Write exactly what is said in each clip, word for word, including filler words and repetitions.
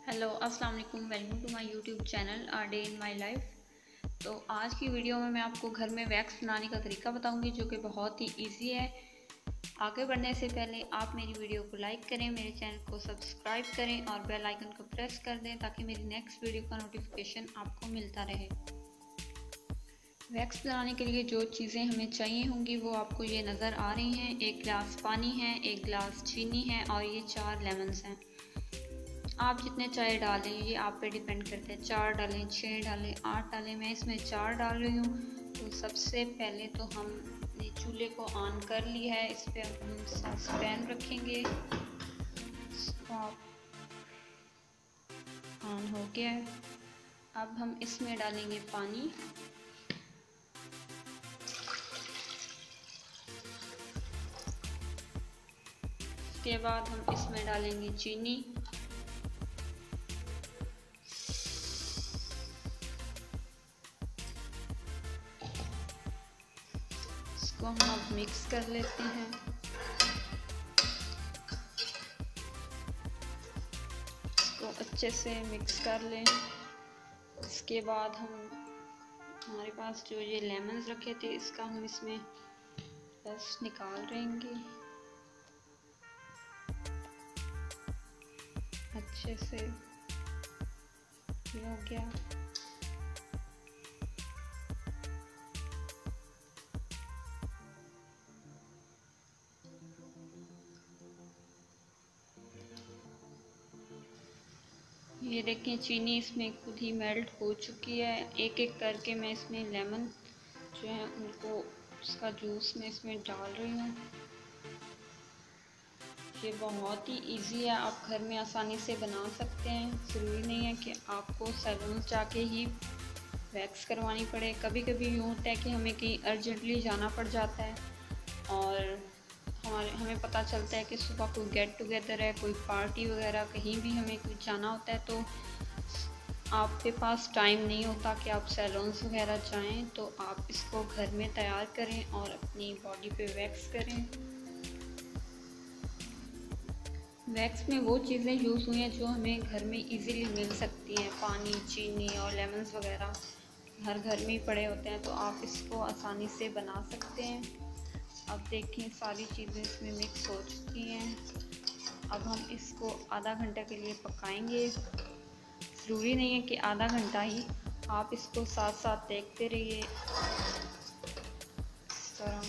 Hello अस्सलाम वालेकुम, welcome to my YouTube channel a day in my life. तो आज की वीडियो में मैं आपको घर में वैक्स बनाने का तरीका बताऊंगी जो कि बहुत ही इजी है। आगे बढ़ने से पहले आप मेरी वीडियो को लाइक करें, मेरे चैनल को सब्सक्राइब करें और बेल आइकन को प्रेस कर दें ताकि मेरी नेक्स्ट वीडियो का नोटिफिकेशन आपको मिलता रहे। वैक्स बनाने के लिए जो चीज़ें हमें चाहिए होंगी वो आपको ये नज़र आ रही हैं। एक गिलास पानी है, एक गिलास चीनी है और ये चार लेमन्स हैं। आप जितने चाय डालें ये आप पे डिपेंड करते हैं, चार डालें, छः डालें, आठ डालें। मैं इसमें चार डाल रही हूँ। तो सबसे पहले तो हमने चूल्हे को ऑन कर लिया है, इस पर हम सॉस पैन रखेंगे। ऑन हो गया है। अब हम इसमें डालेंगे पानी। उसके बाद हम इसमें डालेंगे चीनी। इसको हम अब मिक्स कर लेते हैं। इसको अच्छे से मिक्स कर लें। इसके बाद हम हमारे पास जो ये लेमन्स रखे थे इसका हम इसमें रस निकाल देंगे अच्छे से। ये हो गया। ये देखें चीनी इसमें खुद ही मेल्ट हो चुकी है। एक एक करके मैं इसमें लेमन जो है उनको उसका जूस मैं इसमें डाल रही हूँ। ये बहुत ही इजी है, आप घर में आसानी से बना सकते हैं। ज़रूरी नहीं है कि आपको सैलून जाके ही वैक्स करवानी पड़े। कभी कभी यूँ होता है कि हमें कहीं अर्जेंटली जाना पड़ जाता है और हमारे हमें पता चलता है कि सुबह कोई गेट टुगेदर है, कोई पार्टी वगैरह, कहीं भी हमें कोई जाना होता है तो आपके पास टाइम नहीं होता कि आप सैलून्स वगैरह जाएं। तो आप इसको घर में तैयार करें और अपनी बॉडी पे वैक्स करें। वैक्स में वो चीज़ें यूज़ हुई हैं जो हमें घर में इजीली मिल सकती हैं। पानी, चीनी और लेमन्स वगैरह हर घर में ही पड़े होते हैं, तो आप इसको आसानी से बना सकते हैं। अब देखें सारी चीज़ें इसमें मिक्स हो चुकी हैं। अब हम इसको आधा घंटा के लिए पकाएंगे। ज़रूरी नहीं है कि आधा घंटा ही, आप इसको साथ साथ देखते रहिए इस तरह।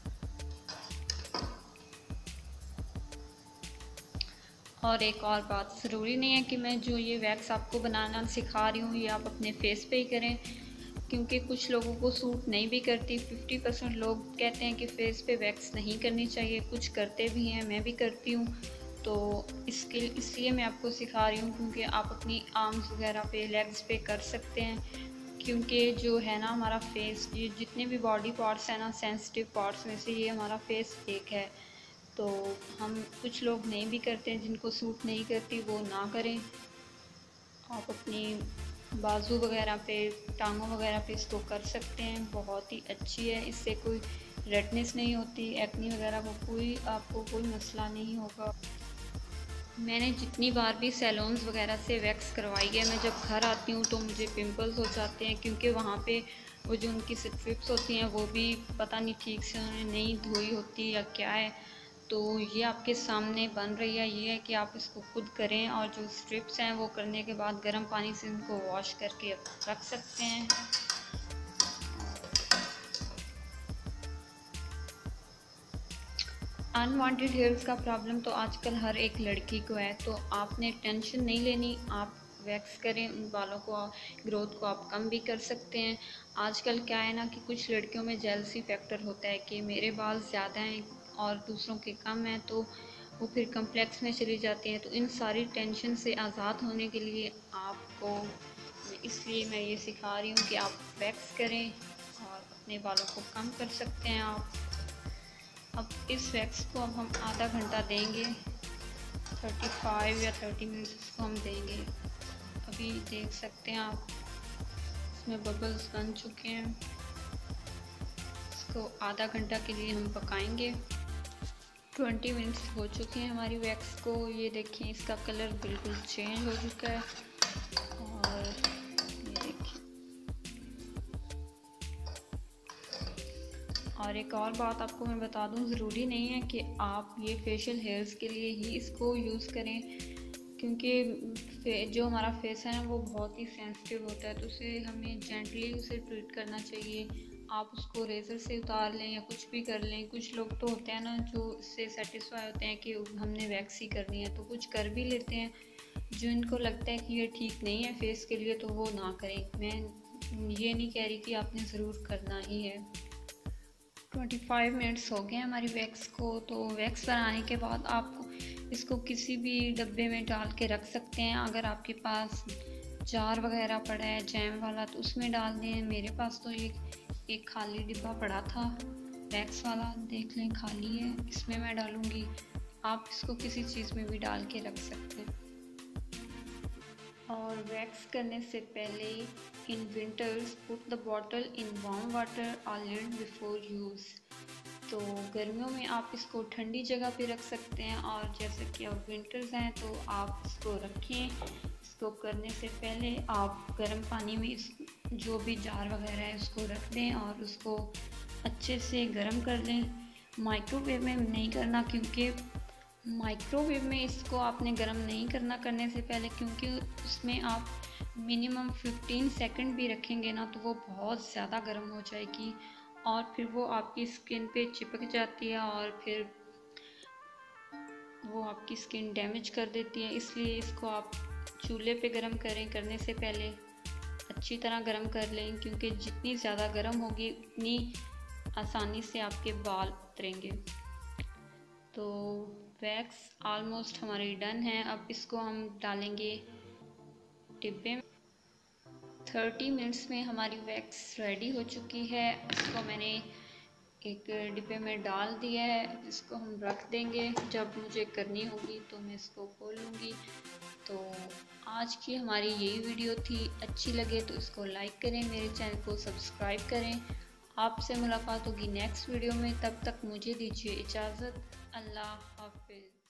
और एक और बात, ज़रूरी नहीं है कि मैं जो ये वैक्स आपको बनाना सिखा रही हूँ ये आप अपने फेस पे ही करें, क्योंकि कुछ लोगों को सूट नहीं भी करती। फिफ्टी परसेंट लोग कहते हैं कि फेस पे वैक्स नहीं करनी चाहिए, कुछ करते भी हैं, मैं भी करती हूँ। तो इसके इसलिए मैं आपको सिखा रही हूँ क्योंकि आप अपनी आर्म्स वगैरह पे, लेग्स पे कर सकते हैं। क्योंकि जो है ना हमारा फेस, ये जितने भी बॉडी पार्ट्स हैं ना, सेंसिटिव पार्ट्स में से ये हमारा फेस एक है। तो हम कुछ लोग नहीं भी करते हैं, जिनको सूट नहीं करती वो ना करें। आप अपनी बाजू वगैरह पे, टांगों वगैरह पे इसको कर सकते हैं। बहुत ही अच्छी है, इससे कोई रेडनेस नहीं होती, एक्नी वगैरह को कोई आपको कोई मसला नहीं होगा। मैंने जितनी बार भी सैलून्स वगैरह से वैक्स करवाई है, मैं जब घर आती हूँ तो मुझे पिंपल्स हो जाते हैं, क्योंकि वहाँ पे वो जो उनकी स्ट्रिप्स होती हैं वो भी पता नहीं ठीक से उन्होंने नहीं धोई होती या क्या है। तो ये आपके सामने बन रही है। ये है कि आप इसको खुद करें और जो स्ट्रिप्स हैं वो करने के बाद गर्म पानी से उनको वॉश करके रख सकते हैं। अनवांटेड हेयर्स का प्रॉब्लम तो आजकल हर एक लड़की को है, तो आपने टेंशन नहीं लेनी। आप वैक्स करें, उन बालों को, ग्रोथ को आप कम भी कर सकते हैं। आजकल क्या है ना कि कुछ लड़कियों में जेलसी फैक्टर होता है कि मेरे बाल ज़्यादा हैं और दूसरों के कम हैं, तो वो फिर कम्प्लेक्स में चली जाती हैं। तो इन सारी टेंशन से आज़ाद होने के लिए आपको, इसलिए मैं ये सिखा रही हूँ कि आप वैक्स करें और अपने बालों को कम कर सकते हैं आप। अब इस वैक्स को अब हम आधा घंटा देंगे, पैंतीस या तीस मिनट्स इसको हम देंगे। अभी देख सकते हैं आप इसमें बबल्स बन चुके हैं। इसको आधा घंटा के लिए हम पकाएंगे। ट्वेंटी मिनट्स हो चुके हैं हमारी वैक्स को। ये देखिए इसका कलर बिल्कुल चेंज हो चुका है। और ये देखिए, और एक और बात आपको मैं बता दूं, ज़रूरी नहीं है कि आप ये फेशियल हेयर्स के लिए ही इसको यूज़ करें, क्योंकि जो हमारा फेस है ना वो बहुत ही सेंसिटिव होता है, तो उसे हमें जेंटली उसे ट्रीट करना चाहिए। आप उसको रेज़र से उतार लें या कुछ भी कर लें। कुछ लोग तो होते हैं ना जो इससे सेटिस्फाई होते हैं कि हमने वैक्स ही करनी है, तो कुछ कर भी लेते हैं। जो इनको लगता है कि ये ठीक नहीं है फेस के लिए, तो वो ना करें। मैं ये नहीं कह रही कि आपने ज़रूर करना ही है। पच्चीस मिनट्स हो गए हमारी वैक्स को। तो वैक्स बनाने के बाद आप इसको किसी भी डब्बे में डाल के रख सकते हैं। अगर आपके पास जार वगैरह पड़ा है जैम वाला तो उसमें डाल दें। मेरे पास तो ये एक खाली डिब्बा पड़ा था वैक्स वाला, देख लें खाली है, इसमें मैं डालूँगी। आप इसको किसी चीज़ में भी डाल के रख सकते हैं। और वैक्स करने से पहले in winters put the bottle in warm water और लिड बिफोर यूज़। तो गर्मियों में आप इसको ठंडी जगह पे रख सकते हैं, और जैसे कि अब विंटर्स हैं तो आप इसको रखें। इसको करने से पहले आप गर्म पानी में इस जो भी जार वगैरह है उसको रख दें और उसको अच्छे से गर्म कर लें। माइक्रोवेव में नहीं करना, क्योंकि माइक्रोवेव में इसको आपने गर्म नहीं करना करने से पहले, क्योंकि उसमें आप मिनिमम पंद्रह सेकंड भी रखेंगे ना तो वो बहुत ज़्यादा गर्म हो जाएगी और फिर वो आपकी स्किन पे चिपक जाती है और फिर वो आपकी स्किन डैमेज कर देती है। इसलिए इसको आप चूल्हे पे गर्म करें, करने से पहले अच्छी तरह गर्म कर लें, क्योंकि जितनी ज़्यादा गर्म होगी उतनी आसानी से आपके बाल उतरेंगे। तो वैक्स ऑलमोस्ट हमारी डन है। अब इसको हम डालेंगे डिब्बे में। थर्टी मिनट्स में हमारी वैक्स रेडी हो चुकी है। इसको मैंने एक डिब्बे में डाल दिया है। इसको हम रख देंगे, जब मुझे करनी होगी तो मैं इसको खोल लूँगी। तो आज की हमारी यही वीडियो थी। अच्छी लगे तो इसको लाइक करें, मेरे चैनल को सब्सक्राइब करें। आपसे मुलाकात होगी नेक्स्ट वीडियो में, तब तक मुझे दीजिए इजाज़त। अल्लाह हाफिज़।